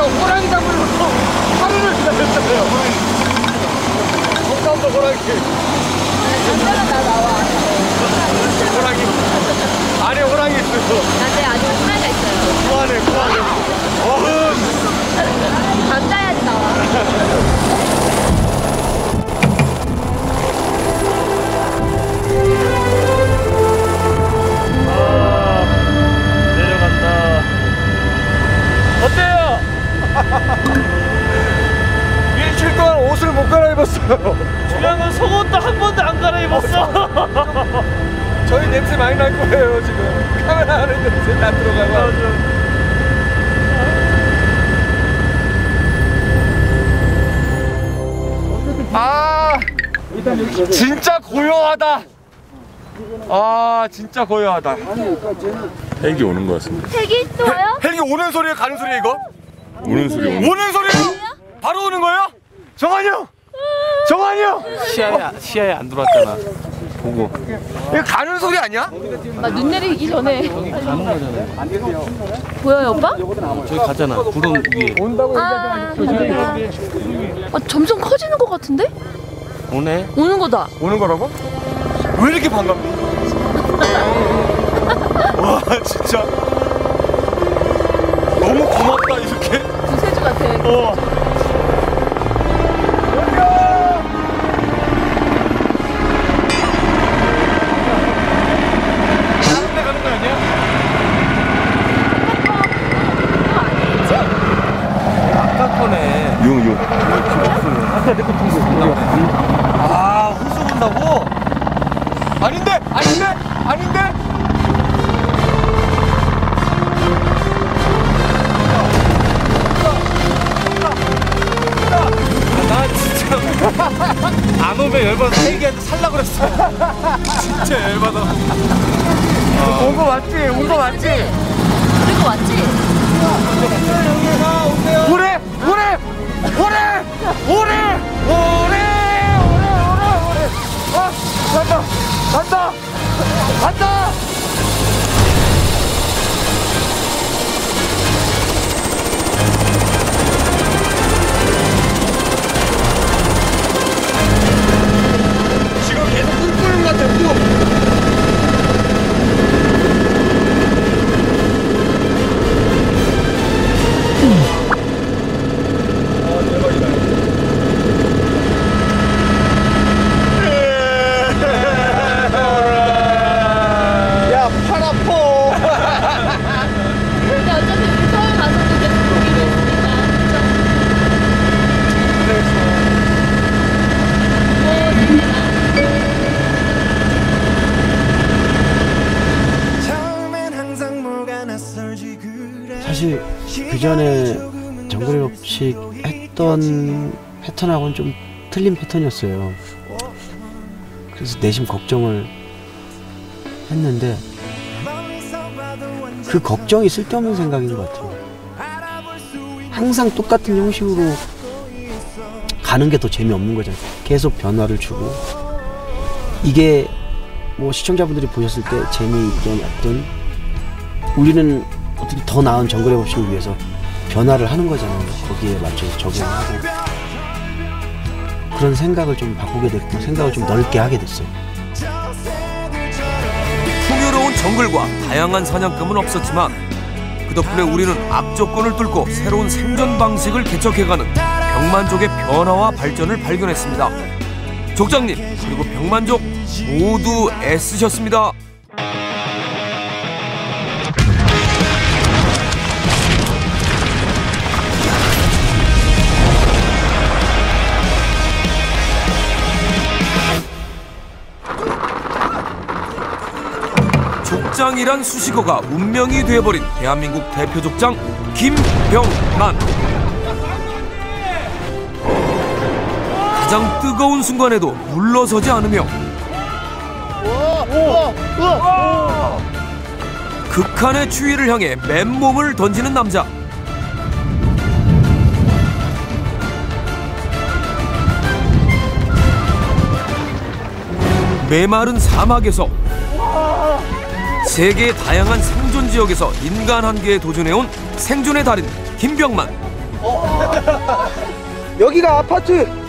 호랑이 잡으려고 하루를 기다렸잖아요. 감사합니다, 호랑이. 남자가 나 나와. 호랑이. 안에 호랑이 있어요. 나한테 아주 호랑이가 있어요. 구하네, 구하네. 감자야지 나와. 내려간다. 어때요? 일주일 동안 옷을 못 갈아입었어요. 중요한 건 속옷도 한 번도 안 갈아입었어. 저희 냄새 많이 날 거예요 지금. 카메라 안에 냄새 다 들어가고. 아 진짜 고요하다. 아 진짜 고요하다. 헬기 오는 것 같습니다. 헬기 또 와요? 헬기 오는 소리에 가는 소리에 이거? 오는 소리 오는 소리요? 바로 오는 거예요? 정한이 형! 정한이 형! 시야에 안 들어왔잖아. 보고. 이거 가는 소리 아니야? 눈 내리기 전에. 가는 거잖아요. 보여요 오빠? 저기 가잖아. 구름 위에. 점점 커지는 것 같은데? 오네. 오는 거다. 오는 거라고? 왜 이렇게 반갑니? 와 진짜 너무 고맙다 이렇게. 구세주 같아. 다른 데 가는 거 아니야? 아까 거네. 용. 아까 내거 통보. 아 호수 본다고? 아닌데? 아닌데? 아닌데? 나 진짜 안 오면 열받아. 헬기한테 살라 그랬어. 진짜 열받아. 온 거 맞지? 온 거 맞지? 그리고 왔지? 오래! 오래! 오래! 오래! 오래! 간다! 간다! 간다! 지금 계속 꿀꿀 같아, 꿀! 근데 어차피 우리 서울 가서도 계속 보기로 했으니까. 사실 그 전에 정글 법칙 했던 패턴하고는 좀 틀린 패턴이었어요. 그래서 내심 걱정을 했는데 그 걱정이 쓸데없는 생각인 것 같아요. 항상 똑같은 형식으로 가는 게 더 재미없는 거잖아요. 계속 변화를 주고 이게 뭐 시청자분들이 보셨을 때 재미있든 없든 우리는 어떻게 더 나은 정글의 법칙을 위해서 변화를 하는 거잖아요. 거기에 맞춰서 적용하고 그런 생각을 좀 바꾸게 됐고 생각을 좀 넓게 하게 됐어요. 풍요로운 정글과 다양한 사냥감은 없었지만 그 덕분에 우리는 악조건을 뚫고 새로운 생존 방식을 개척해가는 병만족의 변화와 발전을 발견했습니다. 족장님 그리고 병만족 모두 애쓰셨습니다. 족장이란 수식어가 운명이 되어버린 대한민국 대표 족장 김병만. 가장 뜨거운 순간에도 물러서지 않으며 극한의 추위를 향해 맨몸을 던지는 남자. 메마른 사막에서 세계의 다양한 생존 지역에서 인간 한계에 도전해온 생존의 달인 김병만. 여기가 아파트